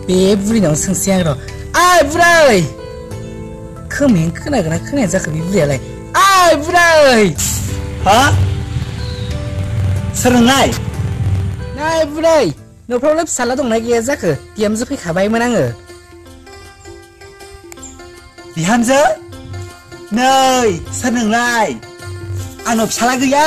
बे बुरिनाव सोंसै आं र' ओइ बुरै खोमायानो खोनागोना खोनाया जाखो बे बुरैयालाय ओइ बुरै हा सोर नोंलाय नै बुरै न'फ्रावलाय फिसाला दंना गैया जाखो बिहामजो फैखाबायमोन आङो बिहामजो नै सोर नोंलाय आंनाव फिसाला गैया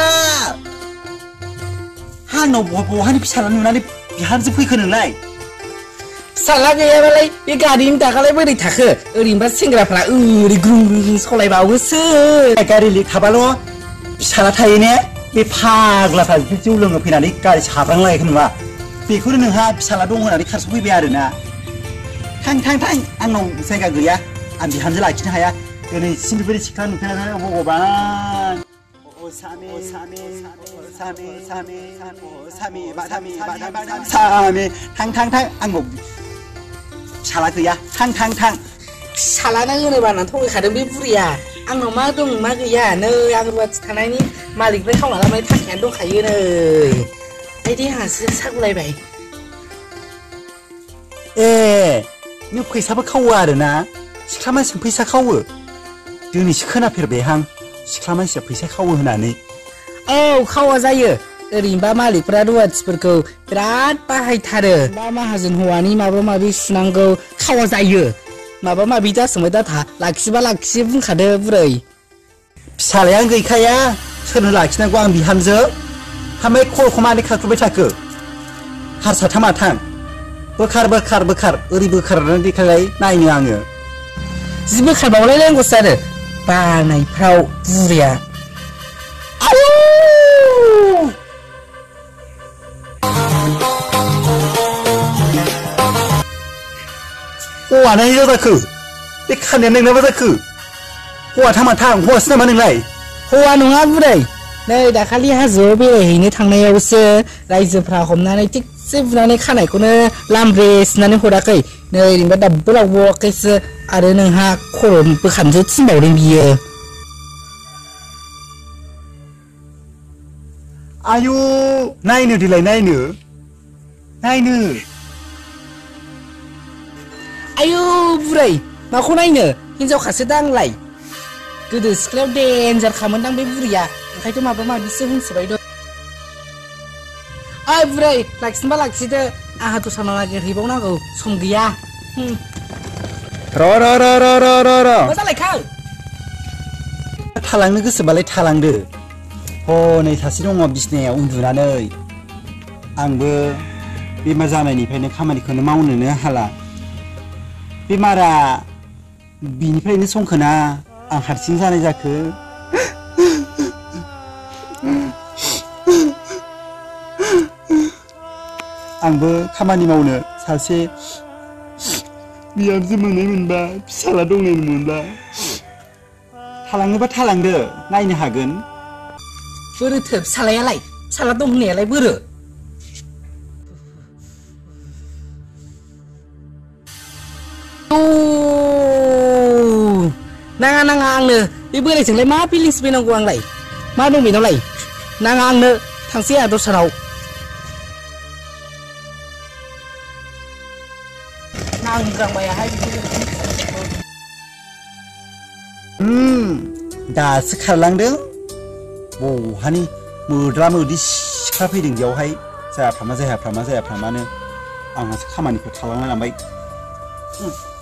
आंनाव बहानि फिसाला नुनानै बिहामजो फैखो नोंलाय फिसाला गैयाबालाय बे गारिनि दागालाय बोरै थाखो ओरैनोबा सेंग्राफ्रा ओरै ग्रुं ग्रुं सालायबावोसो गारि लिक थाबाल' फिसाला थायो ने बे फाग्लाफ्रा जौ लोङो फैनानै गारि साब्रांलायखो नुवा बेखौनो नोंहा फिसाला दं होननानै खारस'फैबाय आरोना थां आंनाव जायगा गैया आं बिहामजो लाखिनो हाया दिनैसिम बेबायदि सिख्ला नुफेराखै भगबान सामे थां आंनाव फिसाला गैया थां फिसालाना होनोबा होननानै थगायखादों बे बुरैया आंनाव मा दं मा गैया नै आं रुवाथि थानायनि मालिकनिफ्राय खावना लाबोनाय थाखायानो दंखायो नै आइदि आंहासो सागुलायबाय ए नों फैसाबो खावो आरोना सिख्ला मानसिया फैसा खावो दिनैसो खोनाफेरबायहां सिख्ला मानसिया फैसा खावो होननानै औ खावा जायो ओरैनोबा मालिकफ्रा रुवाथिफोरखौ बिराद बाहायथारो बा माहाजोन हौवानि माबा माबि सुनांगौ खावा जायो माबा माबि दासोंबाय दाथा लाखिबा लाखियो बुंखादो बुरै फिसालायानो गैखाया सोरनो लाखिनांगौ आं बिहामजो हामै खलखौ मानो खारख्रुबाय थाखो हारसाथा माथां बोखार ओरै बोखारनानै देखायलाय नायनो आङो जि बोखारबावलाय नांगौसो आरो बानायफ्राव बुरैया हौवाना हिनजाव जाखो बे खानाया नोंनाबा जाखो हौवा थां हौवासो नामा नोंलाय हौवा नङा बुरै नै दाखालि हाजोआव बेरायहैनो थांनायावसो रायजोफ्रा हमनानै थिगसे बुनानै खानायखौनो लामब्रे सिनानै हराखै नै ओरैनोबा दाबो लावबावाखैसो आरो नोंहा खर' बोखानोसो थिनबावदों बियो आयु नायनो देलाय नायनो आयु बुरै माखौ नायनो हिनजावखासो दांलाय गोदो सिख्लायाव देन्जार खामोनदां बे बुरैया ओंखायथ' माबा माबिसो होनसोबाय दं ओइ बुरै लाखिनोबा लाखिदो आंहा दस्रानाव नागिरहैबावनांगौ सम गैया र' मा जालायखो थालांनो गोसोबालाय थालांदो हनै सासे दङ बिसिनायाव उन्दुनानै आंबो बेमार जानायनिफ्रायनो खामानिखौनो मावनोनो हाला बेमारा बिनिफ्रायनो संखोना आं हारसिं जानाय जाखो आंबो खामानि मावनो सासे बिहामजो मोनबा फिसाला दंनाय मोनबा थालाङोबा थालांदो नायनो हागोन बोरोथो फिसालायालाय फिसाला दं होननायालाय बोरो नाङा आंनो बे बोरायजोंलाय मा फिलिंस फैनांगौ आंलाय मा दं बेनावलाय नाङा आंनो थांसै आंहा दस्रानाव नांग्रांबायाहाय दासो खारलांदों बहानि मोद्ला मोदि सिख्ला फैदों बेयावहाय जायाफ्रामा जायाफ्रामानो आंहासो खामानिखौ थालांलाय लांबाय